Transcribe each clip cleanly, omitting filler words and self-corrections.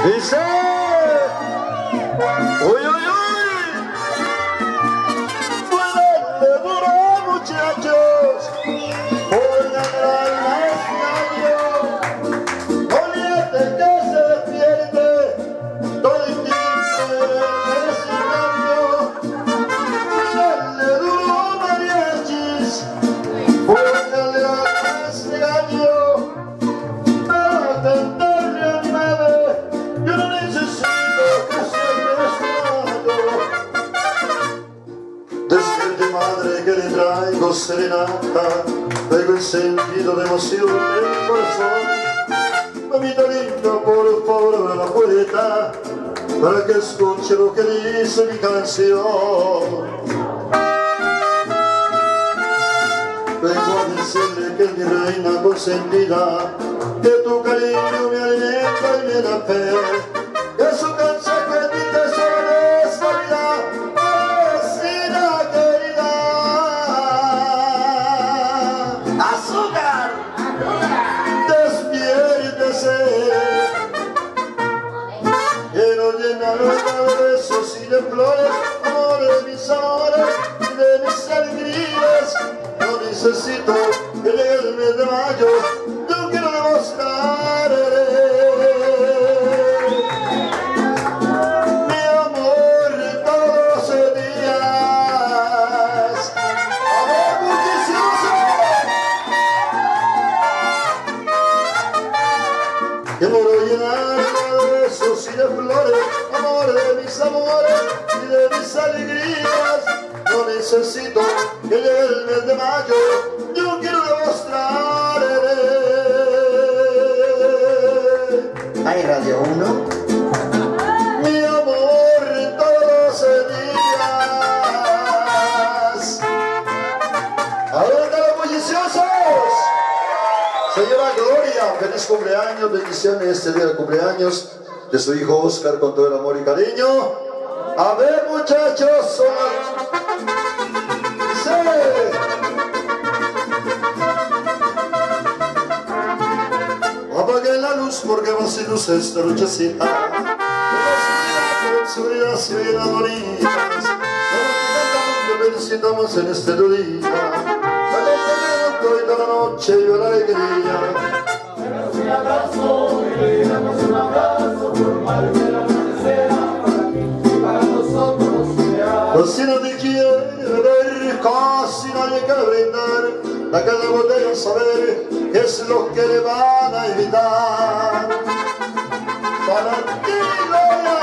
Dice, uy, uy, uy, fuerte duro, muchachos, pongan al más gallo, oliente que se despierte, todo el tiempo es un cambio, fuerte duro, mariachis, pónganle al más gallo, para tentarle a mi madre. Yo no necesito que sea destinado. Despierte madre que le traigo serenata, traigo el sentido de emoción en mi corazón. Mamita linda, por favor abre la puerta para que escuche lo que dice mi canción. Vengo a decirle que es mi reina consentida, que tu cariño me alimenta y me da fe, que su consejo es mi tesoro de esta vida, vecina querida. ¡Azúcar! Despiértese, que nos llena de besos y de flores, amor de mis amores y de mis alegrías. No necesito que llegue el mes de mayo, yo quiero demostrar mi amor todos los días. ¡Amor bullicioso! Que me lo llenar de besos y de flores, amor de mis amores y de mis alegrías. No necesito que llegue el mes de mayo, yo quiero demostrar. Hay Radio 1. Mi amor todos los días. ¡Adelante los bulliciosos! Señora Gloria, feliz cumpleaños, bendiciones este día de cumpleaños de su hijo Oscar con todo el amor y cariño. A ver, muchachos, sí. Apaguen la luz porque va sin luz esta nochecita. Con seguridad y bien adoridas. Lo que necesitamos en este día. Hoy toda la noche y la alegría. Denos un abrazo y le damos un abrazo por mal que la noche sea para ti y para nosotros sea. Casi nadie quiere beber, casi nadie quiere brindar. La cada botella saber qué es lo que le van a evitar. Para ti, Gloria.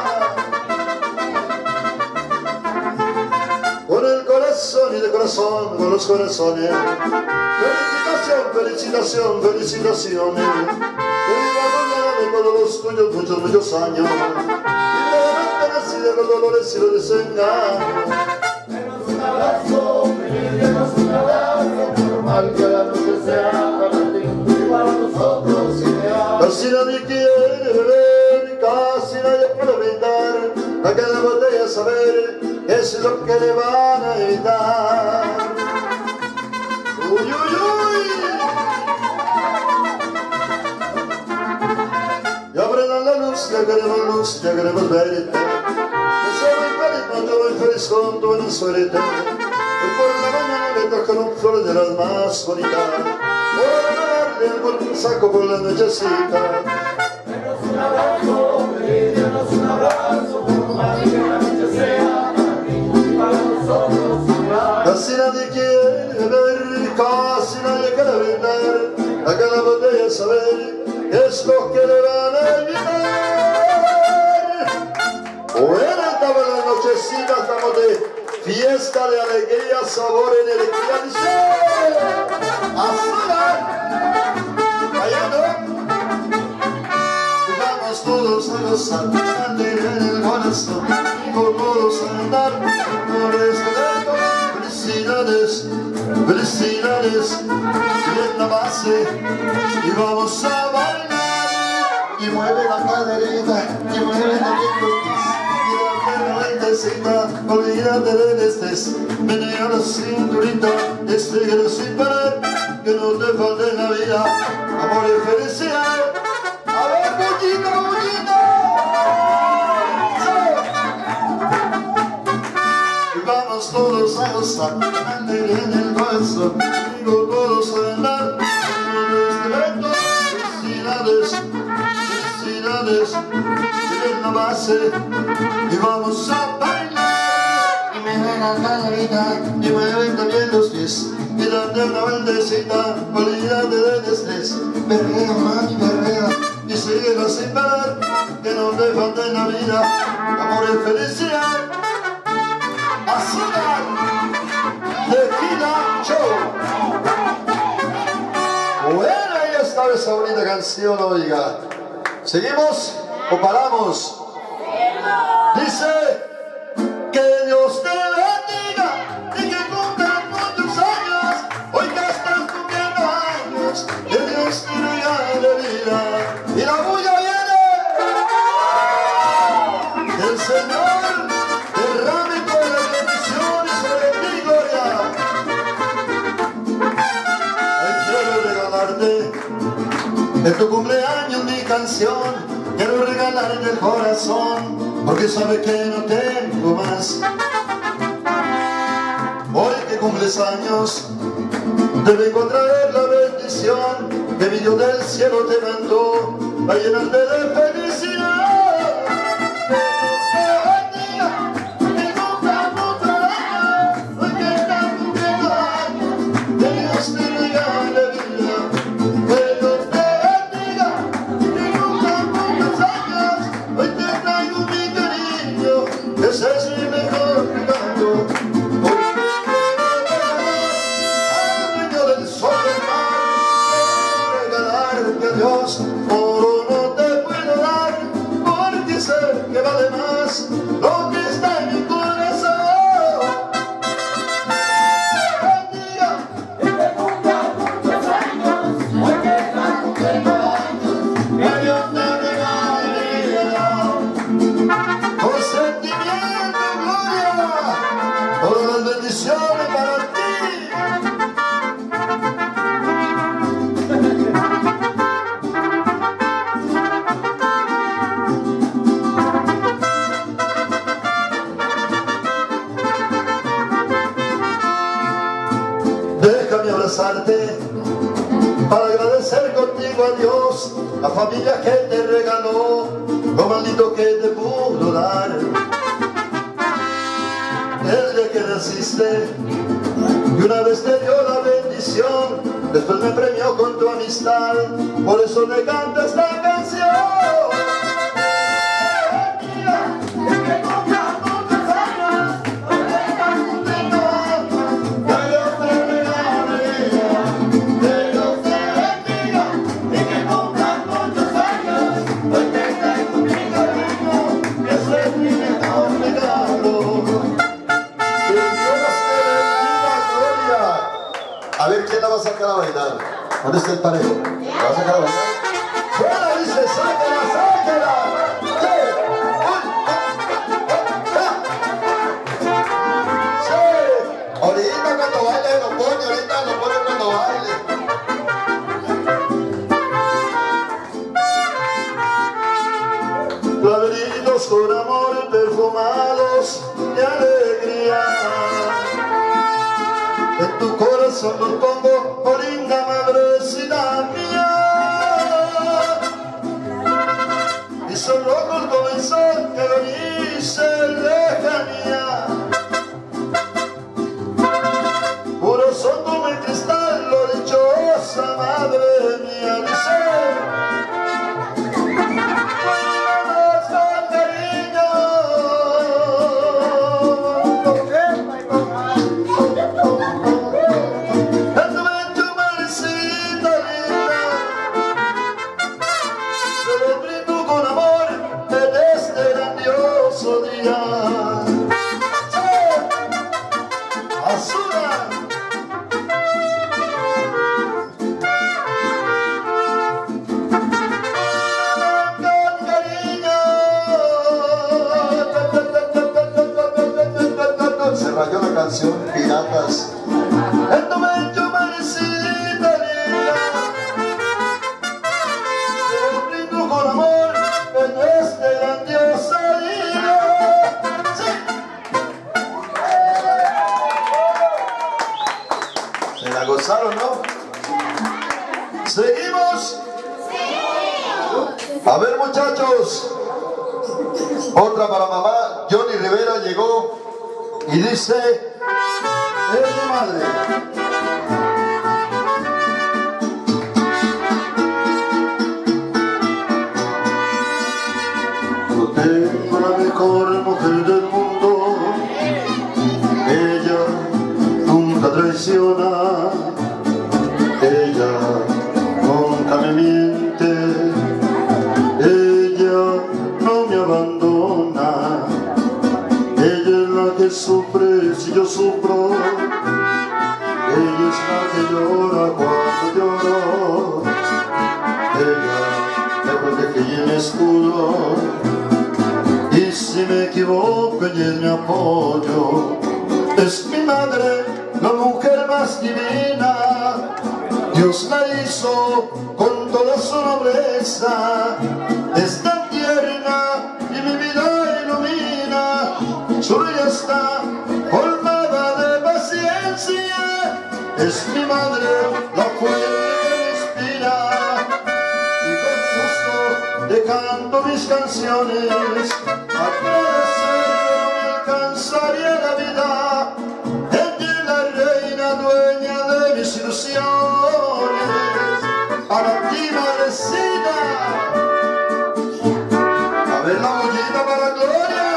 Con el corazón y de corazón, con los corazones. Felicitación, felicitación, felicitaciones. Que viva Gloria de todos los tuyos muchos, muchos años. Y así de los dolores y los desengaños. Denos un abrazo, denos un abrazo por mal que la noche sea para ti y para nosotros sea. Casi nadie quiere beber, casi nadie puede brindar. A cada botella saber qué es lo que le van a evitar. ¡Uy, uy, uy! Ya prendan la luz, ya queremos verte. Yo soy muy feliz, no yo voy feliz con tu buena suerte. Hoy por la mañana me tocaron flores de las más bonitas. Por darle algún saco por la nochecita. Denos un abrazo, denos un abrazo por mal que la noche sea para ti y para nosotros sea. Casi nadie quiere beber, casi nadie quiere brindar. A cada botella saber qué es lo que le van a evitar. Buena estaba la nochecita, estamos de fiesta, de alegría, sabor, energía. Dice, azúcar, bailando. Vamos todos a gozar, cantar en el corazón, con todos a andar, por este dedo. Felicidades, felicidades, bien la base y vamos a bailar. Y mueve la caderita, y mueve también los pies, y date la vueltecita, olvídate del estrés, menea la cinturita, despeguelo sin parar, que no te falte en la vida, amor y felicidad. A ver, poquito, poquito. azules, en la base, y vamos a bailar. Y me juega la vida, y mueven también los pies, y date una vueltecita, olvídate del estrés. Berrea, mami, berrea, y síguela sin parar, que no te falte en la vida, amor y felicidad. Azúcar, Tequila Show. Bueno, ahí estaba esa bonita canción, oiga. ¿Seguimos o paramos? Dice que Dios te bendiga y que cumplan muchos años. Hoy que estás cumpliendo años, que Dios te regale vida. Y la bulla viene. Que el Señor derrame todas las bendiciones sobre ti, gloria. Hoy quiero regalarte en tu cumpleaños mi canción. Quiero regalarte el corazón, porque sabe que no tengo más. Hoy que cumples años, te vengo a traer la bendición que mi Dios del cielo te mandó para llenarte de felicidad. Dios, oro no te puedo dar, porque sé que vale más lo que está en mi corazón. Bendiga y que cumplan muchos años, hoy que estás cumpliendo años, que Dios te regale vida. con sentimiento, gloria, todas las bendiciones para ti. Déjame abrazarte para agradecer contigo a Dios la familia que te regaló, lo maldito que te pudo dar. El día que naciste y una vez te dio la bendición, después me premió con tu amistad, por eso le canto esta canción. A ver, ¿quién la va a sacar a bailar? ¿Dónde está el parejo? ¿La va a sacar a bailar? ¡Fuera, dice! ¡Sácala, sácala! ¡Sí! Ahorita cuando baile lo pone, ahorita lo pone cuando baile. Laberintos con amor perfumados de alegría. En tu corazón lo pongo, oh linda madrecita mía. Y son rojos como el sol que agoniza en lejanía. Puros son como el cristal, lo dichosa madre mía. Dice canción Piratas. En tu pecho marecita linda, te brindo con amor en este grandioso día. ¡Sí! ¿Se la gozaron, no? ¿Seguimos? ¡Sí! A ver, muchachos, otra para mamá. Johnny Rivera llegó y dice: es mi madre. Yo tengo la mejor mujer del mundo, ella nunca traiciona, ella nunca me miente, ella no me abandona, ella es la que sufre si yo sufro, ella es la que llora cuando lloro, ella me protege y me escudo, y si me equivoco ella es mi apoyo. Es mi madre, la mujer más divina, Dios la hizo con toda su nobleza, es tan tierna y mi vida ilumina, su vida está colmada de paciencia, es mi madre, la fuente que me inspira, y con gusto le canto mis canciones, agradecerle no me alcanzaría la vida, ella es la reina dueña de mis ilusiones, para ti madrecita, a ver la ollita para la gloria,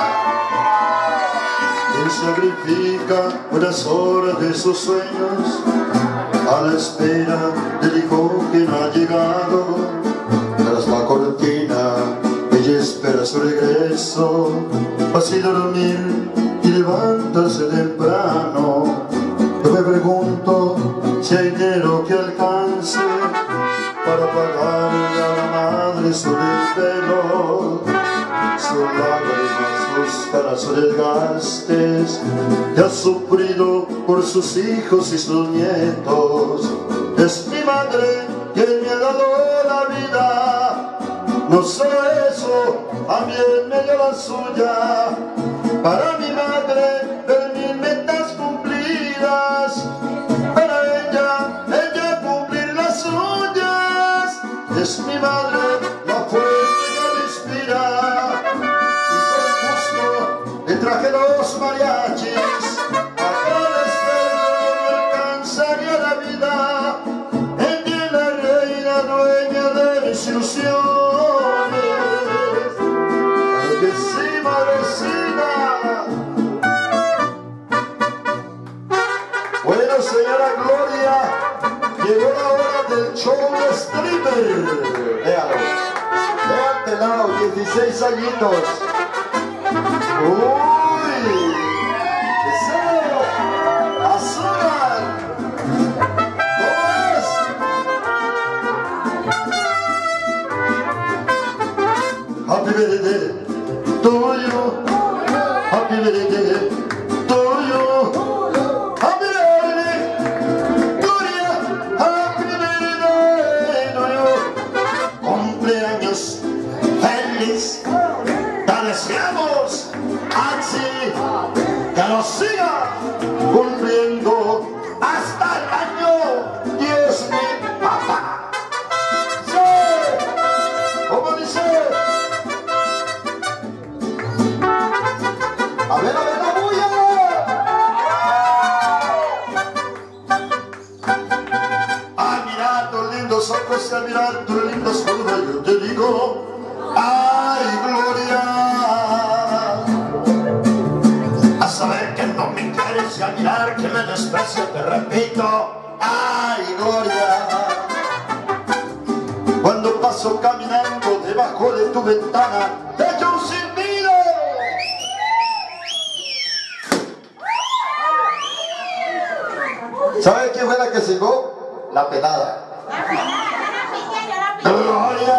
quien sacrifica unas horas de sus sueños, a la espera del hijo que no ha llegado, tras la cortina ella espera su regreso, así dormir y levantarse temprano. Yo me pregunto si hay dinero que alcance para pagarle a la madre su desvelo, sus lágrimas, sus caras, sus desgastes que ha sufrido por sus hijos y sus nietos. Es mi madre quien me ha dado la vida, no solo eso, también me dio la suya. Para mi madre ver mil metas cumplidas, para ella cumplir las suyas. Es mi madre la fuente que me inspira, y con gusto le traje los mariachis, agradecerle no alcanzaría la vida, ella es la reina dueña de mis ilusiones. Claro que sí, madrecita. Bueno, señora Gloria, llegó la hora del show de stripper. Véalo, vean pelado, 16 añitos. Uy, deseo, azúcar. ¿Cómo es? Happy birthday to you, happy birthday to you, happy birthday, Gloria, happy birthday to you. Cumpleaños feliz, te deseamos así, que nos siga cumpliendo hasta el año 10 mi papá. Sí, ¿cómo dice? A ver la bulla. A mirar tus lindos ojos y a mirar tus lindos curvas, yo te digo, ay Gloria. A saber que no me quieres y a mirar que me desprecias, te repito, ay Gloria. Cuando paso caminando debajo de tu ventana, te echo un silbido. ¿Sabe quién fue la que silbó? La pelada. Gloria.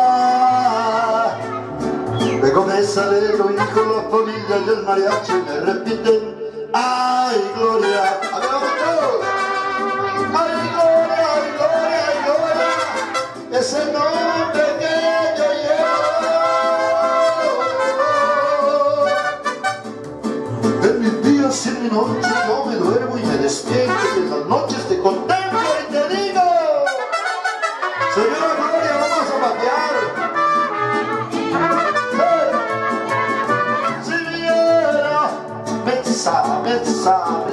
Luego me sale lo hijo, la familia y el mariachi me repiten, ay Gloria. A ver, vamos todos. Ay Gloria, ay Gloria, ay Gloria. Ese nombre que yo llevo. En mis días y en mi noche yo me duermo y me despierto, y en las noches te contemplo y te digo, señora Gloria, vamos a patear.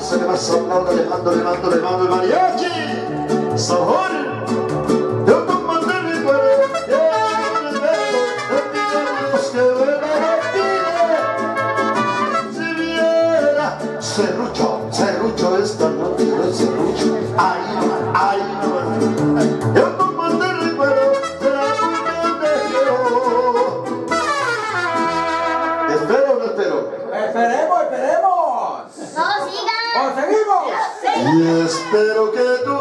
se le vas a hablar, le mando el mariachi. Sabor, yo como te recuerdo, yo me veo, te pido a Dios que vuelva a ti. Si viera, serrucho esta noche, serrucho, ay, yo como te recuerdo, será porque te quiero. ¿Espero o no espero? Esperemos. ¡No, siga! ¿O seguimos? Y espero que tú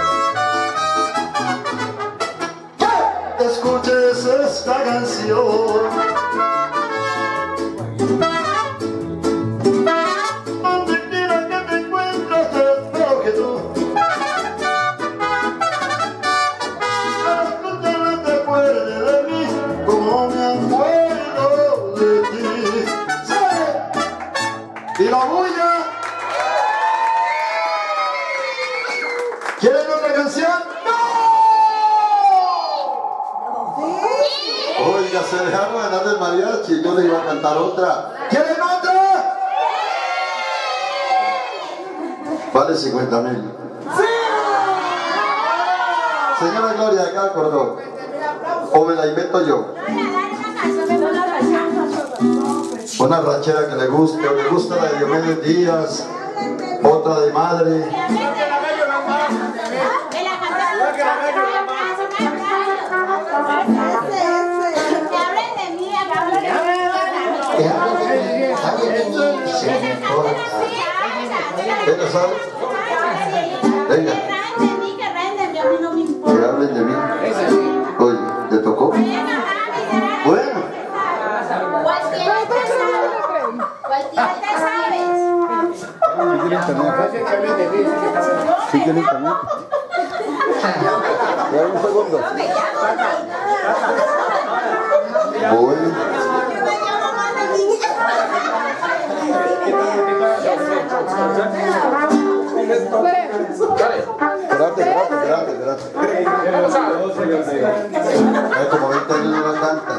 escuches esta canción. Donde quiera que te encuentres, espero que tú no te acuerdes de mí como me acuerdo de ti. ¡Sí! Y la bulla. ¿Quieren otra canción? ¡No! Oiga, se dejaron ganar del mariachi. Yo le iba a cantar otra. ¿Quieren otra? Vale 50,000. ¡Sí! Señora Gloria, acá acordó. O me la invento yo. Una ranchera que le guste, o le gusta la de Diomedes Díaz, otra de madre. ¿Venga, sabe? Venga. Que hablen de mí. Oye, ¿te tocó? Bueno. Cualquiera te sabes. Sí, que internet. Dame un segundo. Voy. Espérate. Como 20 años no la canta.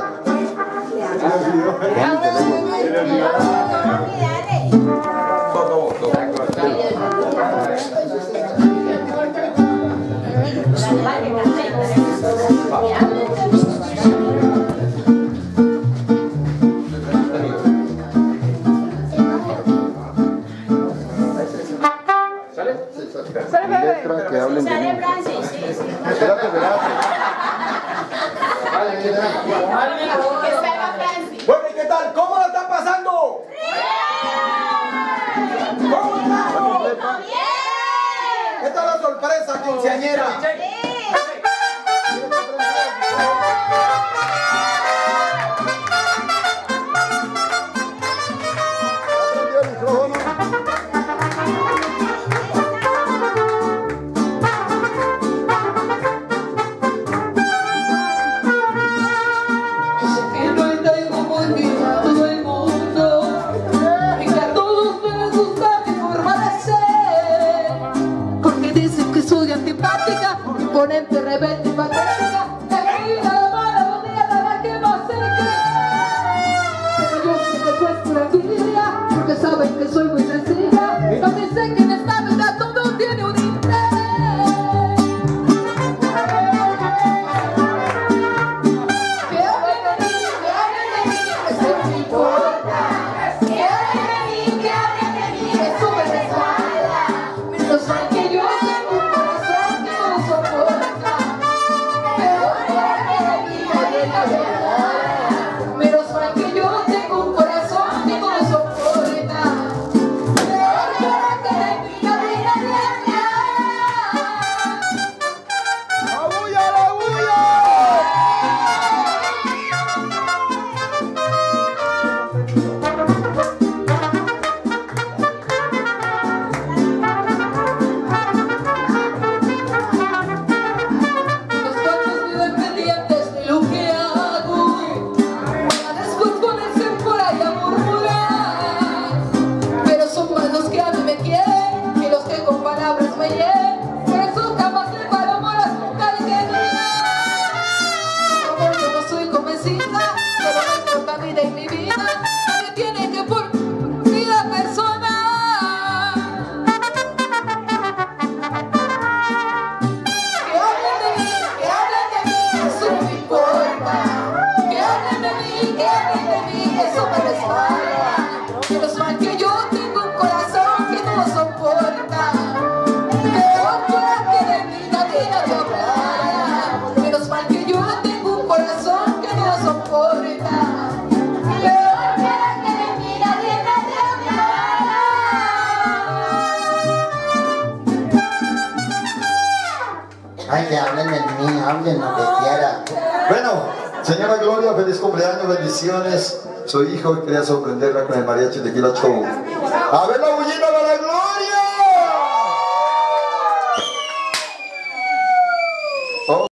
Letra que hablen de mí. Espérate, Bueno, ¿y qué tal? ¿Cómo la están pasando? ¿Cómo estamos? ¡Bien! Esta es la sorpresa quinceañera. Porque dicen que soy antipática. mí, que alguien de mí, eso me resbala. Menos mal que yo tengo un corazón que no soporta. Peor que de mí nadie te hablara. Menos mal que yo tengo un corazón que no soporta. Peor que de mí nadie te hablara. Ay, que hablen de mí, hablen lo que quieran. Bueno, señora Gloria, feliz cumpleaños, bendiciones. Soy hijo y quería sorprenderla con el mariachi Tequila Show. A ver la bullita,